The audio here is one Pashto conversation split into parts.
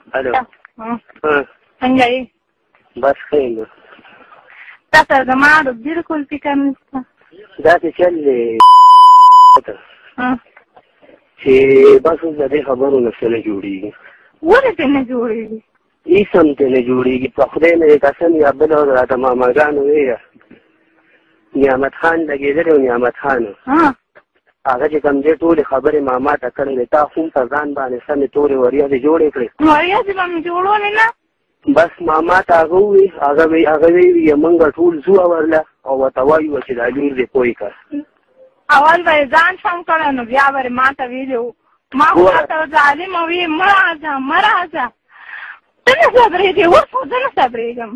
الو څنګه یې؟ بس ښه یم. تا سره زما د بالکل فکر نشته. داسې چل دی چې بس اوس د دې خبرو نه څه نه جوړېږي. ولې ترې نه جوړېږي؟ هېڅ هم ترې نه جوړېږي. په خدای نه یې قسم یا بله راته ماماګانو ویې نعمت خان لګېدلی و نعمت خان هغه چې کوم دی ټولې خبرې ما ماته کړې دی. تا خو په ځان باندې سمې تورې وریځې جوړې کړې. وریځې به مې جوړولې نه. بس ما ماته هغه ووي هغه ویي موږ ټول ځو اورله او ورته وایو چې دا لور دې پوه کړه. اول به یې ځان سم کړی نو بیا به یې ما ته ویلي وو. ما خو راته ظالمه وي مه راځه مه راځه. ته نه صبرېږې. اوس خو زه نه صبرېږم.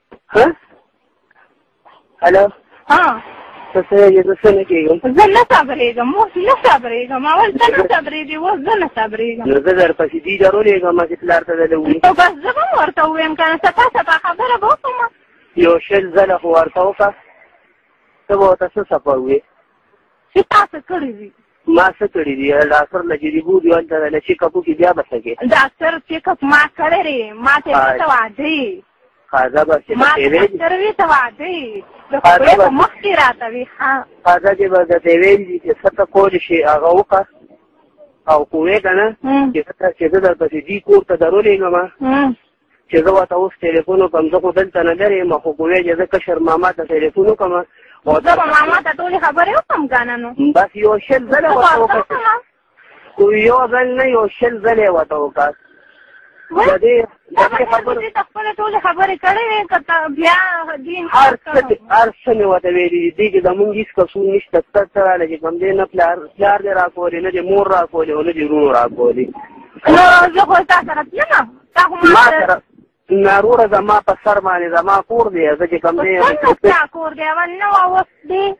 هلو ته څه یې زه څه نه کېږم. زه نه صبرېږم. اوس نه صبرېږم. اول ته نه صبرېږې اوس زه نه صبرېږم. نو زه درپسې دې درولېږم چې پلار ته دله ووایي. نو بس زه به هم ورته ووایم که نه سپا سپا خبره به وکړم. یو شل ځله خو ورته وکړه ته به ورته څه سپه ووایې چې تا څه کړي دي. ما څه کړي دي ډاکټر نه چې دې بولي هلته نه چیک اپ وکړي بیا به څه کوې. ډاکټر چیک اپ ما کړی دی. ما ته یې ته واده یې. خاصه به چې ما ته ډاکټر وي ته واده یې. د خدای په مخ کې راته وي. خاصه چې به درته ویلي دي چې څه ته کولی شي هغه وکړه او کوې که نه چې زه درپسې دې کور ته درولېږم چې زه ورته اوس ټلیفون وکړم. زه خو دلته نه لرې یم خو کوې چې زه کشر ماما ته ټلیفون وکړم. زه به ماما ته ټولې خبرې وکړم که نه نو بس یو شل ځله ورته وکړه. یو ځل نه یو شل ځله یې ورته وکړه. د دې خبرو ته خپلې ټولې خبرې کړې وې که بیا هر څه مې ورته ویلي دي چې زمونږ هېڅ قصور نشته. ته څه راله چې کوم دی نه پلار دې راکولې نه دې مور راکولې او نه دې ورونو راکولې. نو زه خو تا سره تلمه. تا خو ما سره ناروغه زما په سر باندې زما کور دی. زه چې کوم دی څنګه کور دی اول نه و اوس دی.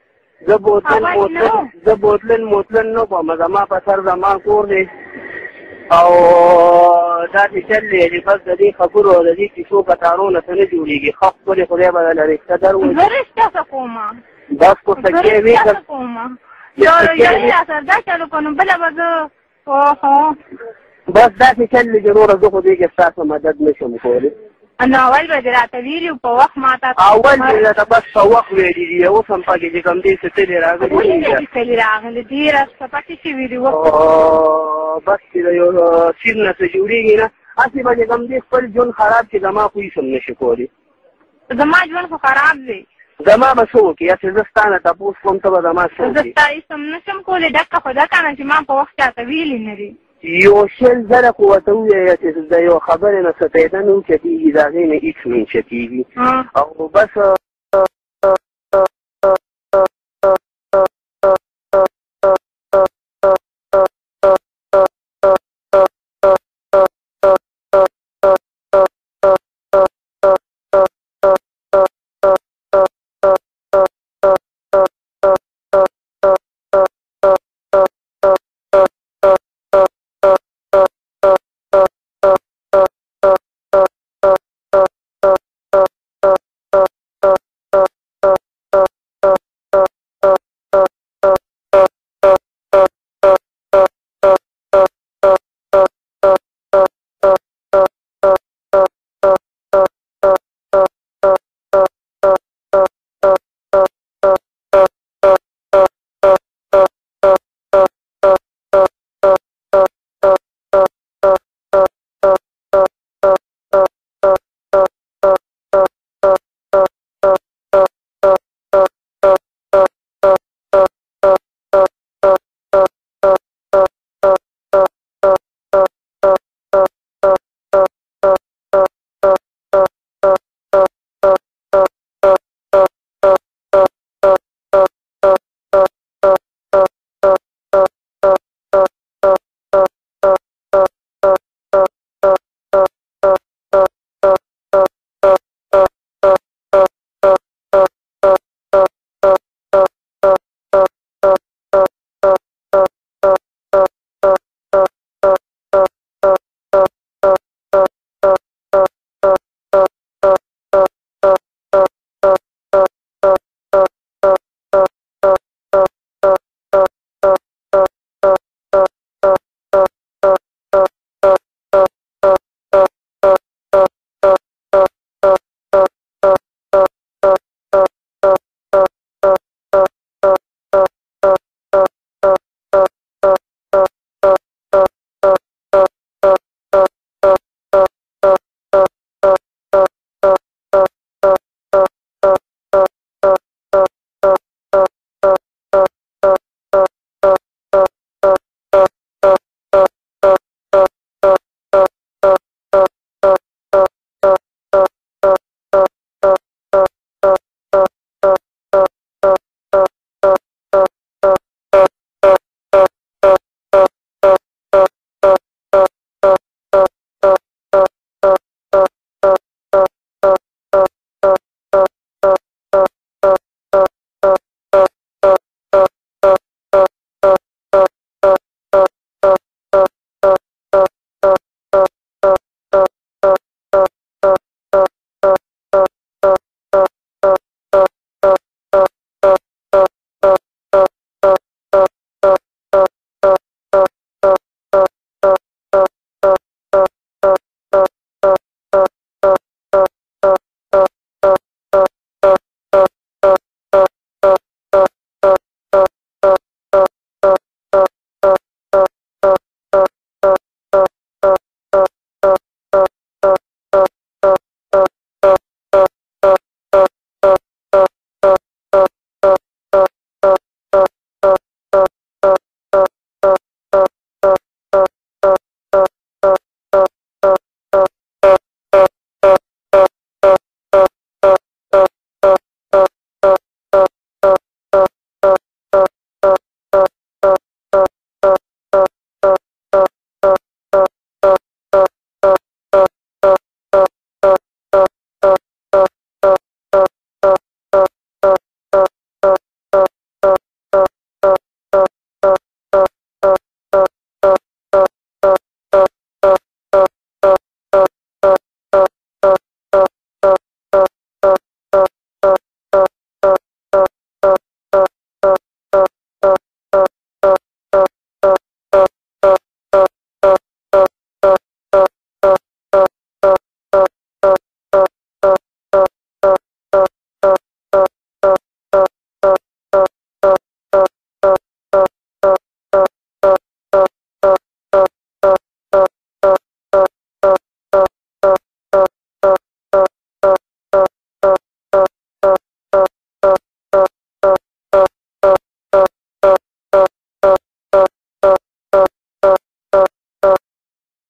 زه بوتلن موتلن نه کوم. زما په سر زما کور دی او داسې چل دی چې بس د دې خبرو او د دې کیسو کتارو نه څه نه جوړېږي. ښه ښکلې خدای به درله رشته در وایي. زه رشته څه کومه. بس خو سکې وي زه رشته څه کومه. یو راسره دا چلو که نو بله به زه بس داسې چل دی چې نوره زه خو دې کې ستاسو مدد نه شم کولی. نو اول به دې راته ویلي په وخت ما ته اول دې راته بس په وخت ویلي دي. اوس هم پکې چې کوم دې څه تلې راغلي ولې تلې راغلي دي راته پکې شوي دي. بس چې د یو سیر نه څه جوړېږي نه هسې به چې کوم دې خپل ژوند خراب چې زما خو هېڅ هم نه شي کولی. زما ژوند خو خراب دی. زما به څه وکړي یا چې زه ستا نه تپوس کوم ته به زما څه وکړي. زه ستا هېڅ هم نه شم کولی. ډکه خو ده که نه چې ما په وخت چاته ویلي نه دي. یو شل ځله خو ورته ووایه چې د یو خبرې نه څه پیدا نه اوچتېږي د هغې نه هېڅ نه اوچتېږي او بس